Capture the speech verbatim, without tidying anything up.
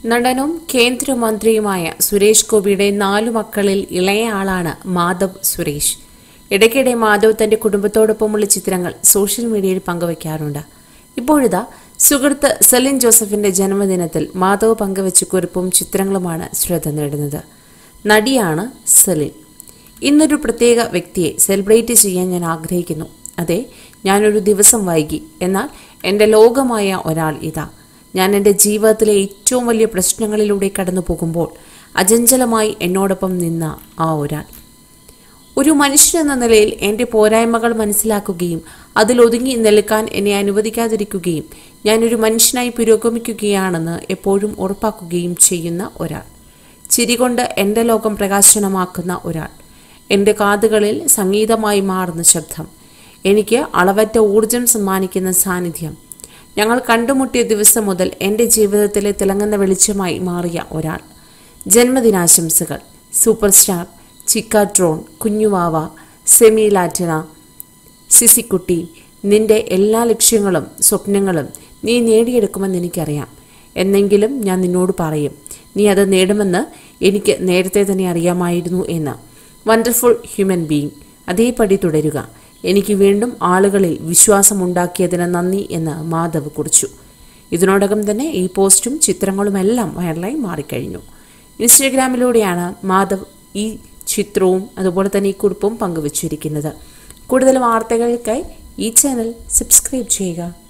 നടനും കേന്ദ്രമന്ത്രിയുമായ സുരേഷ് ഗോപിയുടെ നാലു മക്കളിൽ ഇളയ ആളാണ് മാധവ് സുരേഷ്. ഇടയ്ക്കിടെ മാധവ് തന്റെ കുടുംബത്തോടൊപ്പമുള്ള ചിത്രങ്ങൾ സോഷ്യൽ മീഡിയയിൽ പങ്കുവയ്ക്കാറുണ്ട്. ഇപ്പോഴിതാ സുഹൃത്ത് സെലിൻ ജോസഫിന്റെ ജന്മദിനത്തിൽ മാധവ് പങ്കുവച്ച കുറിപ്പും ചിത്രങ്ങളുമാണ് ശ്രദ്ധ നേടുന്നത്. നടിയാണ് സെലിൻ. ഇന്നൊരു പ്രത്യേക വ്യക്തിയെ സെലിബ്രേറ്റ് ചെയ്യാൻ ഞാൻ ആഗ്രഹിക്കുന്നു. അതെ, ഞാനൊരു ദിവസം വൈകി. എന്നാൽ എൻ്റെ ലോകമായ ഒരാൾ ഇതാ. ഞാൻ എൻ്റെ ജീവിതത്തിലെ ഏറ്റവും വലിയ പ്രശ്നങ്ങളിലൂടെ കടന്നു പോകുമ്പോൾ അചഞ്ചലമായി എന്നോടൊപ്പം നിന്ന ആ ഒരാൾ. ഒരു മനുഷ്യനെന്ന നിലയിൽ എൻ്റെ പോരായ്മകൾ മനസ്സിലാക്കുകയും അതിലൊതുങ്ങി നിൽക്കാൻ എന്നെ അനുവദിക്കാതിരിക്കുകയും ഞാനൊരു മനുഷ്യനായി പുരോഗമിക്കുകയാണെന്ന് എപ്പോഴും ഉറപ്പാക്കുകയും ചെയ്യുന്ന ഒരാൾ. ചിരികൊണ്ട് എൻ്റെ ലോകം പ്രകാശനമാക്കുന്ന ഒരാൾ. എൻ്റെ കാതുകളിൽ സംഗീതമായി മാറുന്ന ശബ്ദം. എനിക്ക് അളവറ്റ ഊർജം സമ്മാനിക്കുന്ന സാന്നിധ്യം. ഞങ്ങൾ കണ്ടുമുട്ടിയ ദിവസം മുതൽ എൻ്റെ ജീവിതത്തിലെ തിളങ്ങുന്ന വെളിച്ചമായി മാറിയ ഒരാൾ. ജന്മദിനാശംസകൾ. സൂപ്പർ സ്റ്റാർ, ചിക്കാട്രോൺ, കുഞ്ഞുവാവ, സെമി ലാറ്റിന, സിസിക്കുട്ടി. നിന്റെ എല്ലാ ലക്ഷ്യങ്ങളും സ്വപ്നങ്ങളും നീ നേടിയെടുക്കുമെന്ന് എനിക്കറിയാം. എന്നെങ്കിലും ഞാൻ നിന്നോട് പറയും, നീ അത് നേടുമെന്ന് എനിക്ക് നേരത്തെ തന്നെ അറിയാമായിരുന്നു എന്ന്. Wonderful human being. അതേപടി തുടരുക. എനിക്ക് വീണ്ടും ആളുകളിൽ വിശ്വാസമുണ്ടാക്കിയതിന് നന്ദി എന്ന് മാധവ് കുറിച്ചു. ഇതിനോടകം തന്നെ ഈ പോസ്റ്റും ചിത്രങ്ങളുമെല്ലാം വൈറലായി മാറിക്കഴിഞ്ഞു. ഇൻസ്റ്റഗ്രാമിലൂടെയാണ് മാധവ് ഈ ചിത്രവും അതുപോലെ തന്നെ ഈ കുറിപ്പും പങ്കുവച്ചിരിക്കുന്നത്. കൂടുതൽ വാർത്തകൾക്കായി ഈ ചാനൽ സബ്സ്ക്രൈബ് ചെയ്യുക.